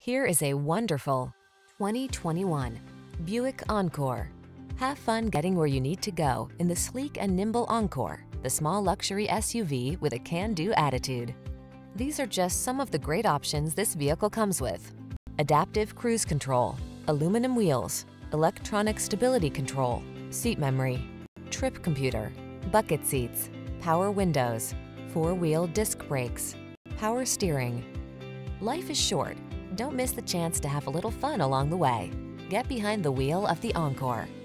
Here is a wonderful 2021 Buick Encore. Have fun getting where you need to go in the sleek and nimble Encore, the small luxury SUV with a can-do attitude. These are just some of the great options this vehicle comes with: adaptive cruise control, aluminum wheels, electronic stability control, seat memory, trip computer, bucket seats, power windows, four-wheel disc brakes, power steering. Life is short. Don't miss the chance to have a little fun along the way. Get behind the wheel of the Encore.